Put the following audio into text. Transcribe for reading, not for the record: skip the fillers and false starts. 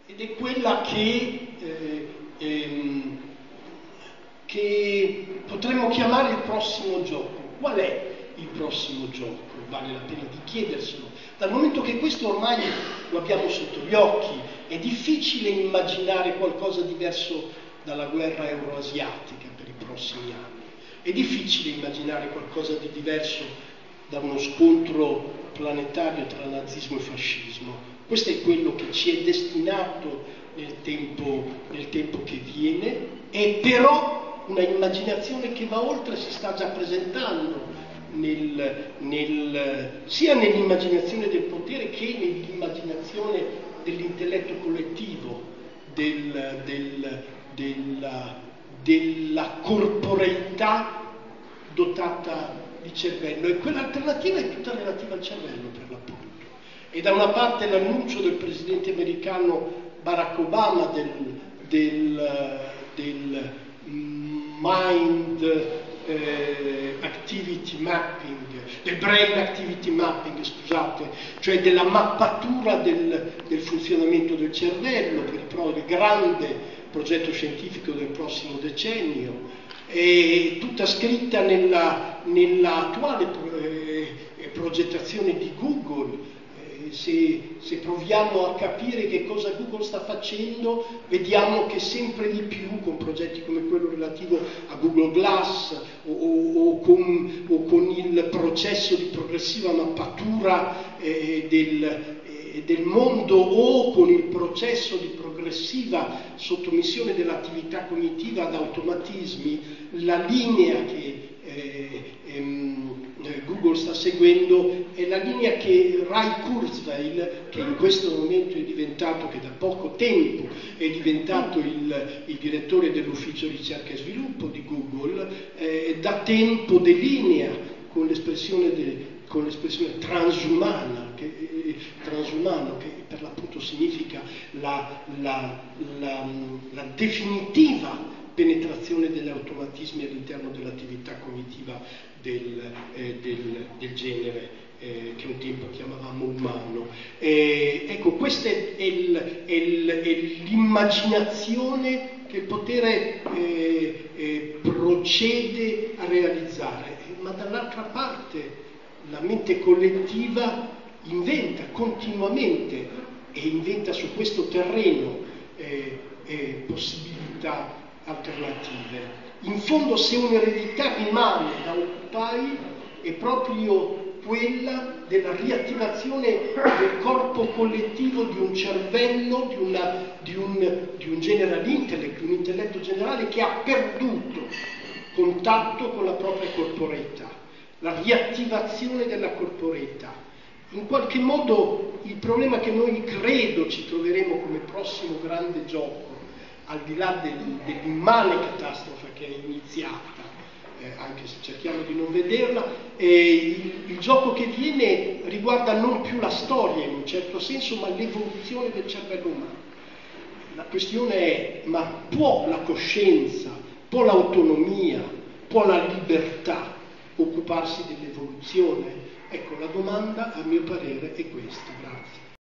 ed è quella che potremmo chiamare il prossimo gioco. Qual è il prossimo gioco? Vale la pena di chiederselo, dal momento che questo ormai lo abbiamo sotto gli occhi. È difficile immaginare qualcosa diverso dalla guerra euroasiatica per i prossimi anni, è difficile immaginare qualcosa di diverso da uno scontro planetario tra nazismo e fascismo. Questo è quello che ci è destinato nel tempo che viene, e però una immaginazione che va oltre si sta già presentando sia nell'immaginazione del potere che nell'immaginazione dell'intelletto collettivo, della corporeità dotata di cervello, e quell'alternativa è tutta relativa al cervello, per l'appunto. E da una parte l'annuncio del presidente americano Barack Obama del mind activity mapping, del brain activity mapping, scusate, cioè della mappatura del funzionamento del cervello per il grande progetto scientifico del prossimo decennio, è tutta scritta nella attuale progettazione di Google. Se proviamo a capire che cosa Google sta facendo, vediamo che sempre di più, con progetti come quello relativo a Google Glass o con il processo di progressiva mappatura del mondo, o con il processo di progressiva sottomissione dell'attività cognitiva ad automatismi, la linea che Google sta seguendo è la linea che Ray Kurzweil, che in questo momento è diventato, che da poco tempo è diventato il direttore dell'ufficio ricerca e sviluppo di Google, da tempo delinea con l'espressione transumano, che per l'appunto significa la definitiva penetrazione degli automatismi all'interno dell'attività cognitiva del genere, che un tempo chiamavamo umano. Ecco, questa è l'immaginazione che il potere procede a realizzare, ma dall'altra parte la mente collettiva inventa continuamente, e inventa su questo terreno possibilità alternative. In fondo, se un'eredità rimane da occupare, è proprio quella della riattivazione del corpo collettivo, di un cervello, di un general intellect, un intelletto generale che ha perduto contatto con la propria corporeità, la riattivazione della corporeità. In qualche modo il problema che noi credo ci troveremo come prossimo grande gioco, al di là dell'immane catastrofe che è iniziata, anche se cerchiamo di non vederla, il gioco che viene riguarda non più la storia in un certo senso, ma l'evoluzione del cervello umano. La questione è: ma può la coscienza, può l'autonomia, può la libertà occuparsi dell'evoluzione? Ecco, la domanda, a mio parere, è questa. Grazie.